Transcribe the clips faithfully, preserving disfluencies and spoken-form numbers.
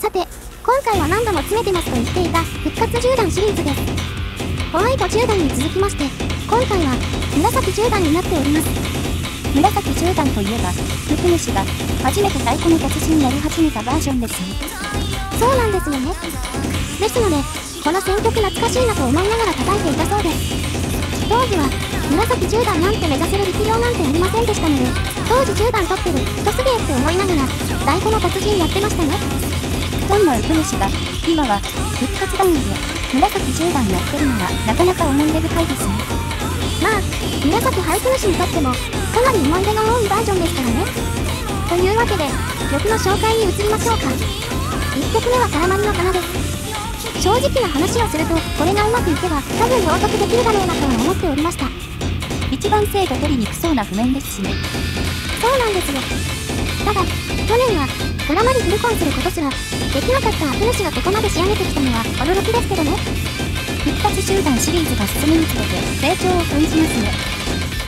さて、今回は何度も詰めてますと言っていた復活じゅうだんシリーズです。ホワイトじゅうだんに続きまして、今回は紫じゅうだんになっております。 紫じゅうだんといえば、福主が初めて太鼓の達人やり始めたバージョンですね。 そうなんですよね。ですので、この選曲懐かしいなと思いながら叩いていたそうです。当時は紫じゅうだんなんて目指せる力量なんてありませんでしたので、当時じゅうだん取ってる人すげえって思いながら太鼓の達人やってましたね。 そんな福主が今は復活談義で紫じゅうだんやってるのはなかなか思い出深いですね。 まあ紫俳句主にとってもかなり思い出が多いバージョンですからね。というわけで曲の紹介に移りましょうか。いっきょくめは絡まりの花です。正直な話をするとこれがうまくいけば多分朗読できるだろうなとは思っておりました。 一番精度取りにくそうな譜面ですしね。 そうなんですよ。ただ去年は絡まりフルコンすることすらできなかった悪主がここまで仕上げてきたのは驚きですけどね。 復活集団シリーズが進むにつれて成長を感じますね。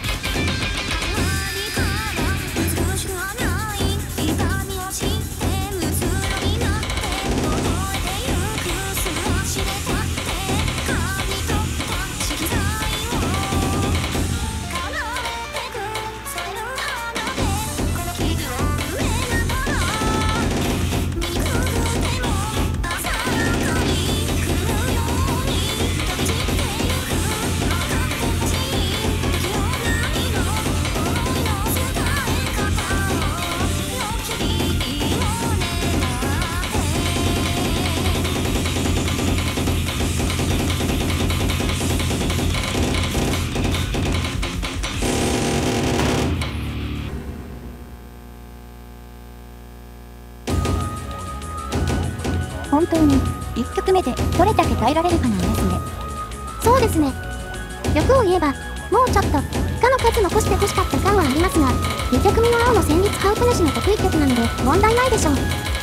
本当にいっきょくめでどれだけ耐えられるかなんですね。 そうですね。欲を言えばもうちょっとかの数残して欲しかった感はありますが、にきょくめの青の旋律ハウプ主の得意曲なので問題ないでしょう。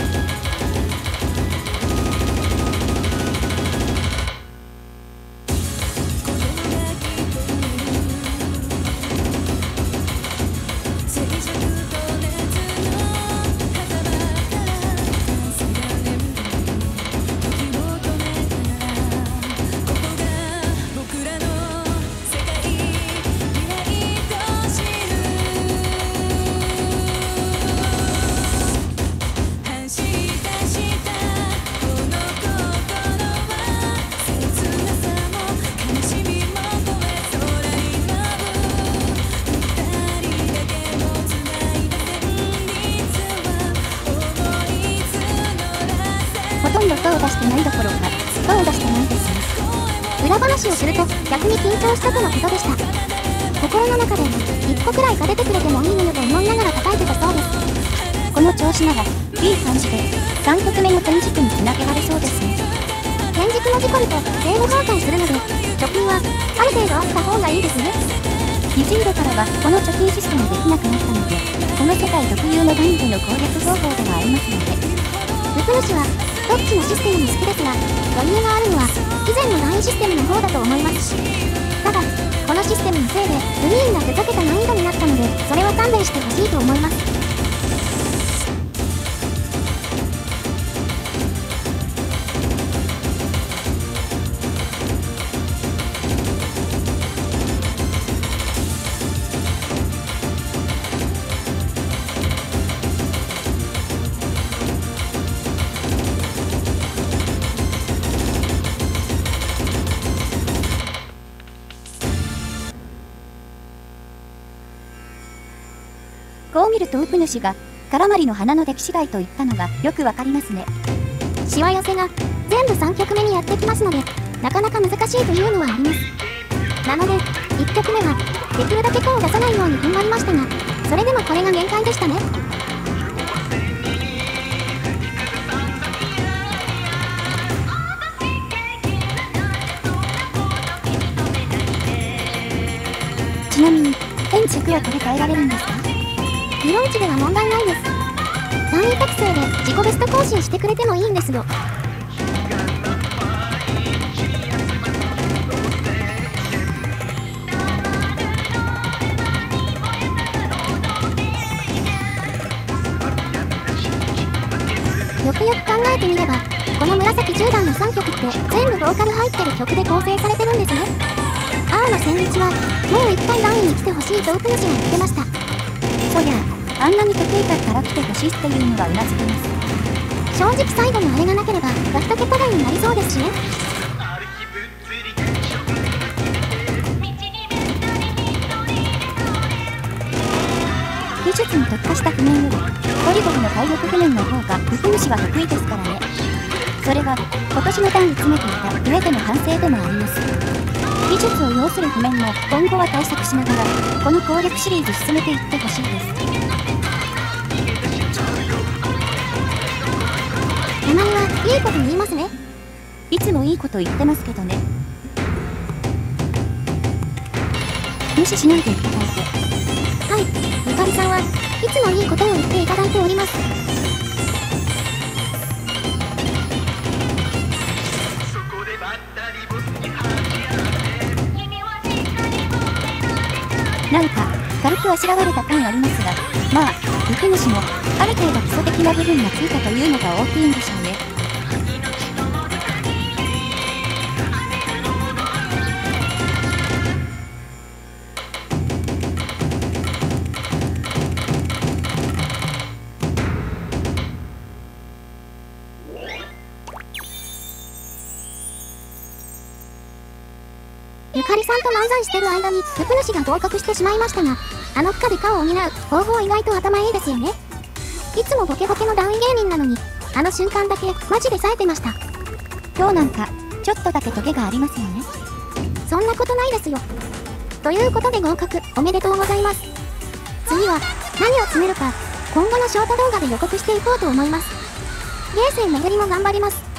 ほとんど音を出してないどころか音を出してないですね。 裏話をすると逆に緊張したとのことでした。心の中でいっこくらいが出てくれてもいいのよと思いながら叩いてたそうです。 この調子ならいい感じでさんきょくめの天軸につなげられそうですね。 天軸の事故ると正誤崩壊するので貯金はある程度あった方がいいですね。 にじゅうどからはこの貯金システムできなくなったので、この世界特有の難易度の攻略方法ではありますので。 福主はどっちのシステムも好きですが、余裕があるのは以前の難易システムの方だと思います。ただこのシステムのせいでクリーンなふざけた難易度になったので、それは勘弁してほしいと思います。 こう見るとウプ主が絡まりの花の出来次第と言ったのがよくわかりますね。 しわ寄せが全部さんきょくめにやってきますので、なかなか難しいというのはあります。なのでいっきょくめはできるだけ声を出さないように踏ん張りましたが、それでもこれが限界でしたね。 ちなみに天軸は取り替えられるんですか？ 理論値では問題ないです。難易適正で自己ベスト更新してくれてもいいんですよ。 くよく考えてみれば、この紫じゅうだんのさんきょくって全部ボーカル入ってる曲で構成されてるんですね。あーの旋律は、もう一回ダウンに来てほしいとウプ主が言ってました。 そりゃあ、あんなに得意だったら来てほしいっていうのはうなずけます。 正直最後のあれがなければ、ガスト桁台になりそうですしね。 技術に特化した譜面より、ゴリゴリの体力譜面の方がウプ主は得意ですからね。それは、今年の段に詰めていた上での反省でもあります。技術を要する譜面も今後は対策しながら、この攻略シリーズ進めていってほしいです。 たまにはいいこと言いますね。 いつもいいこと言ってますけどね。無視しないでいただいて。 はい、ゆかりさんはいつもいいことを言っていただいております。 なんか、軽くあしらわれた感ありますが、まあ、ウプ主も、ある程度基礎的な部分がついたというのが大きいんでしょうね。 ゆかりさんと漫才してる間にウプ主が合格してしまいましたが、あの負荷で顔を補う方法意外と頭いいですよね。いつもボケボケのダウン芸人なのに、あの瞬間だけマジで冴えてました。 今日なんかちょっとだけトゲがありますよね。 そんなことないですよ。ということで合格おめでとうございます。次は何を詰めるか今後のショート動画で予告していこうと思います。ゲーセン巡りも頑張ります。